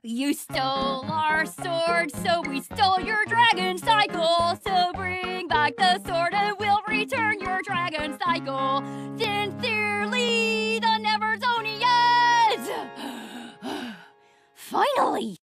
You stole our sword, so we stole your dragon cycle. So bring back the sword and we'll return your dragon cycle. Sincerely, the Neversonians! Finally!